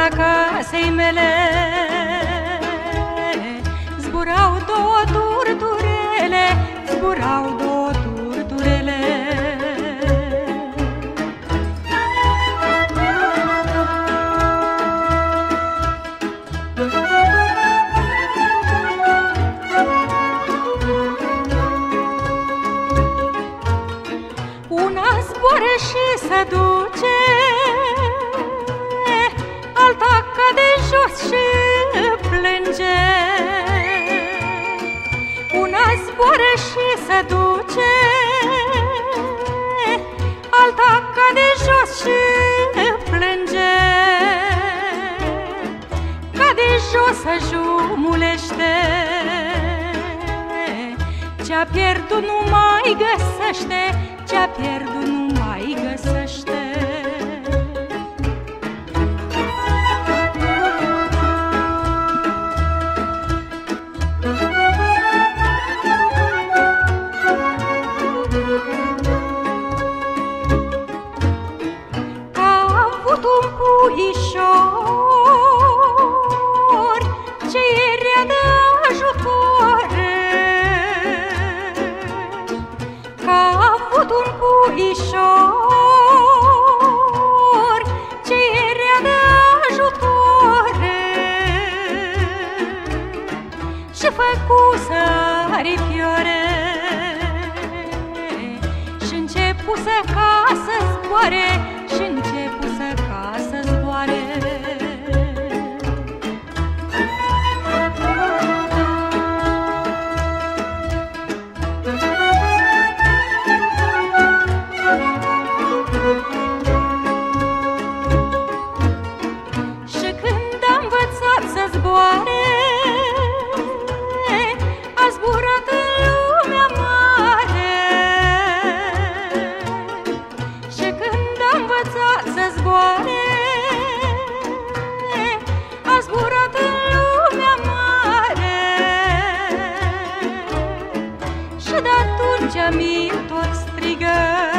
ușa casei mele zburau două turturele, zburau două turturele. Una zboară și se duce, alta cade jos și plânge. Una zboară și se duce, alta cade jos și plânge. Cade jos, se jumulește, ce-a pierdut nu mai găsește, ce-a pierdut nu mai găsește. Că-a avut un puișor ce era de ajutoare, că-a avut un puișor ce era de ajutoare și făcuse aripioare și începuse ca să zboare, și începuse ca să zboare. Și când a învățat să zboare, a zburat în lumea mare. Și când a învățat să zboare, a zburat în lumea mare. Și de atunci mi tot strigă: